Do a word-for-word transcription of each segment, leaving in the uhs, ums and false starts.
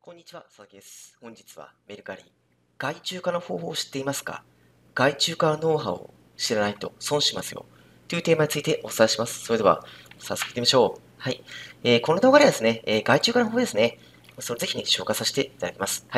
こんにちは、佐々木です。本日はメルカリ。外注化の方法を知っていますか？外注化のノウハウを知らないと損しますよ。というテーマについてお伝えします。それでは、早速行ってみましょう。はい。えーこの動画ではですね、えー外注化の方法ですね。それをぜひね、紹介させていただきます。はい。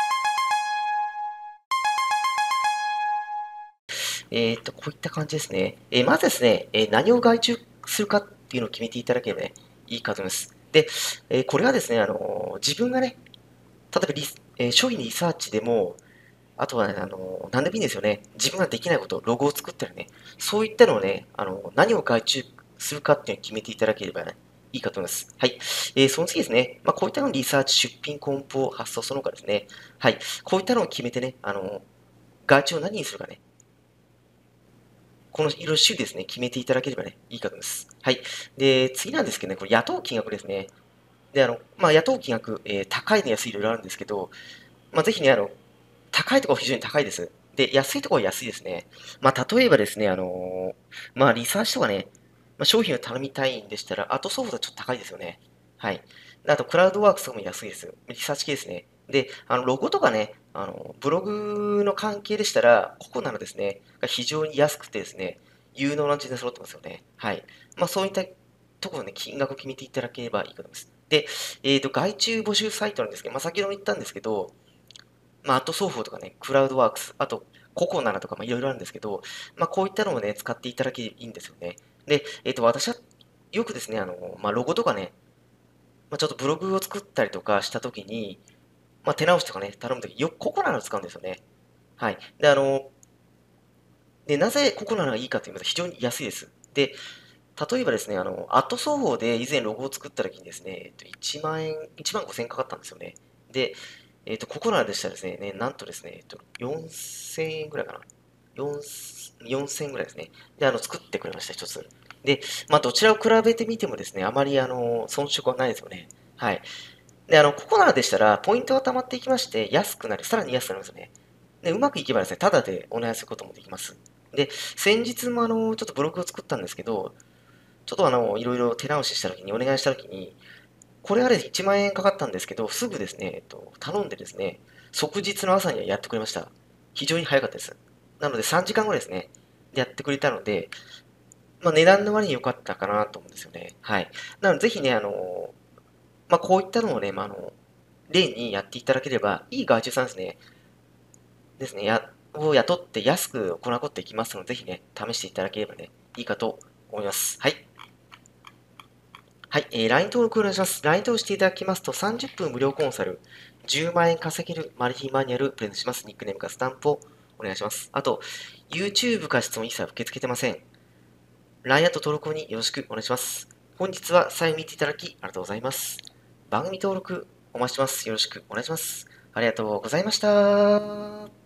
えーっと、こういった感じですね。えーまずですね、えー何を外注するかっていうのを決めていただければね、いいかと思います。で、えーこれはですね、あのー自分がね、例えばリス、えー商品リサーチでも、あとはね、あの、何でもいいんですよね。自分ができないこと、ロゴを作ったりね。そういったのをね、あの、何を外注するかっていうのを決めていただければね、いいかと思います。はい。えーその次ですね。まあ、こういったのをリサーチ、出品、梱包、発送、その他ですね。はい。こういったのを決めてね、あの、外注を何にするかね。このいろいろ種ですね、決めていただければね、いいかと思います。はい。で、次なんですけどね、これ雇う金額ですね。で、あの、まあ、雇う金額、えー高いの安いいろいろあるんですけど、まあ、ぜひね、あの、高いところは非常に高いです。で、安いところは安いですね。まあ、例えばですね、あのーまあ、リサーチとかね、まあ、商品を頼みたいんでしたら、アートソフトはちょっと高いですよね。はい。であと、クラウドワークスとかも安いです。リサーチ系ですね。で、あの、ロゴとかね、あの、ブログの関係でしたら、ココナのですね、が非常に安くてですね、有能な人材揃ってますよね。はい。まあ、そういったところね、金額を決めていただければいいかと思います。で、えっと、外注募集サイトなんですけど、まあ、先ほども言ったんですけど、まあ、あと双方とかね、クラウドワークス、あとココナラとか、まあ、いろいろあるんですけど、まあ、こういったのをね、使っていただければいいんですよね。で、えっと、私はよくですね、あの、まあ、ロゴとかね、まあ、ちょっとブログを作ったりとかしたときに、まあ、手直しとかね、頼むとき、よくココナラを使うんですよね。はい。で、あの、で、なぜココナラがいいかというと非常に安いです。で、例えばですね、あの、アット双方で以前ロゴを作ったときにですね、えっと、いちまん円、いちまんごせん円かかったんですよね。で、えっと、ココナラでしたらですね、ねなんとですね、えっと、よんせんえんぐらいかな。よん、よんせんえんぐらいですね。で、あの、作ってくれました、一つ。で、まあ、どちらを比べてみてもですね、あまり、あの、遜色はないですよね。はい。で、あの、ココナラでしたら、ポイントが溜まっていきまして、安くなり、さらに安くなりますよね。で、うまくいけばですね、タダでお願いすることもできます。で、先日もあの、ちょっとブログを作ったんですけど、ちょっとあの、いろいろ手直ししたときに、お願いしたときに、これあれいちまん円かかったんですけど、すぐですね、えっと、頼んでですね、即日の朝にはやってくれました。非常に早かったです。なのでさんじかんぐらいですね、でやってくれたので、まあ、値段の割に良かったかなと思うんですよね。はい。なので、ぜひね、あの、まあ、こういったのをね、まあ、あの、例にやっていただければ、いい外注さんですね、ですね、や、を雇って安く行うことできますので、ぜひね、試していただければね、いいかと思います。はい。はい、えー、ライン 登録お願いします。ライン 登録していただきますとさんじゅっぷん無料コンサル、じゅうまん円稼げるマル秘マニュアルプレゼントします。ニックネームかスタンプをお願いします。あと、YouTube か質問一切受け付けてません。ライン アット登録によろしくお願いします。本日は最後見ていただきありがとうございます。番組登録お待ちしてます。よろしくお願いします。ありがとうございました。